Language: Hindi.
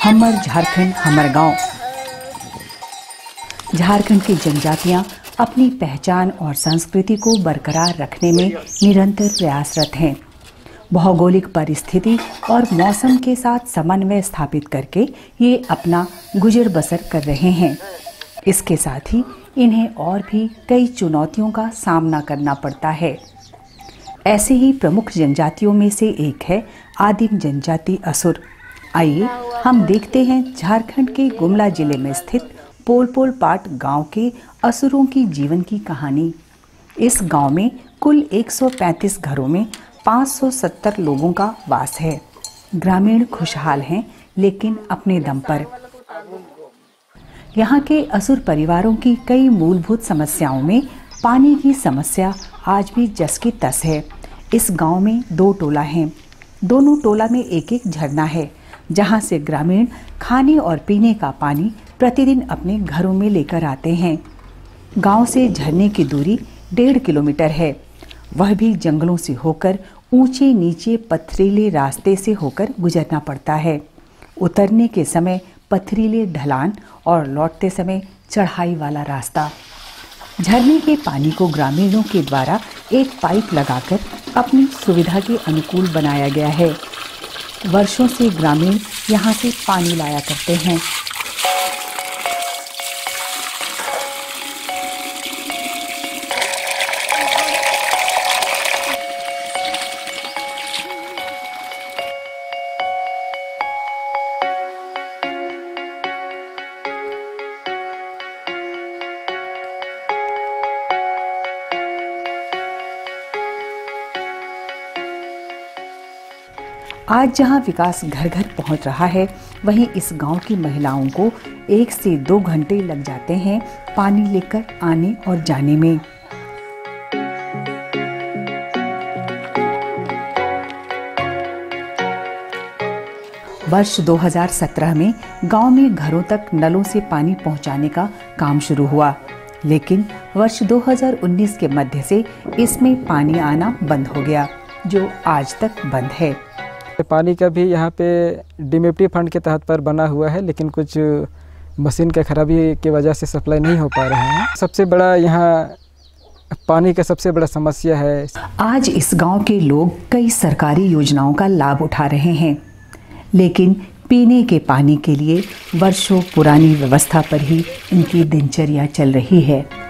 हमर झारखंड हमर गांव। झारखंड की जनजातियां अपनी पहचान और संस्कृति को बरकरार रखने में निरंतर प्रयासरत हैं। भौगोलिक परिस्थिति और मौसम के साथ समन्वय स्थापित करके ये अपना गुजर बसर कर रहे हैं। इसके साथ ही इन्हें और भी कई चुनौतियों का सामना करना पड़ता है। ऐसे ही प्रमुख जनजातियों में से एक है आदिम जनजाति असुर। आइए हम देखते हैं झारखंड के गुमला जिले में स्थित पोलपोल पाट गांव के असुरों की जीवन की कहानी। इस गांव में कुल 135 घरों में 570 लोगों का वास है। ग्रामीण खुशहाल हैं, लेकिन अपने दम पर। यहाँ के असुर परिवारों की कई मूलभूत समस्याओं में पानी की समस्या आज भी जस की तस है। इस गांव में 2 टोला हैं। दोनों टोला में एक एक झरना है, जहां से ग्रामीण खाने और पीने का पानी प्रतिदिन अपने घरों में लेकर आते हैं। गांव से झरने की दूरी 1.5 किलोमीटर है, वह भी जंगलों से होकर ऊंचे नीचे पथरीले रास्ते से होकर गुजरना पड़ता है। उतरने के समय पथरीले ढलान और लौटते समय चढ़ाई वाला रास्ता। झरने के पानी को ग्रामीणों के द्वारा एक पाइप लगाकर अपनी सुविधा के अनुकूल बनाया गया है। वर्षों से ग्रामीण यहाँ से पानी लाया करते हैं। आज जहां विकास घर घर पहुंच रहा है, वहीं इस गांव की महिलाओं को 1 से 2 घंटे लग जाते हैं पानी लेकर आने और जाने में। वर्ष 2017 में गांव में घरों तक नलों से पानी पहुंचाने का काम शुरू हुआ, लेकिन वर्ष 2019 के मध्य से इसमें पानी आना बंद हो गया, जो आज तक बंद है। पानी का भी यहाँ पे डीएमएफटी फंड के तहत पर बना हुआ है, लेकिन कुछ मशीन के खराबी की वजह से सप्लाई नहीं हो पा रहा है। सबसे बड़ा यहाँ पानी का सबसे बड़ा समस्या है। आज इस गांव के लोग कई सरकारी योजनाओं का लाभ उठा रहे हैं, लेकिन पीने के पानी के लिए वर्षों पुरानी व्यवस्था पर ही इनकी दिनचर्या चल रही है।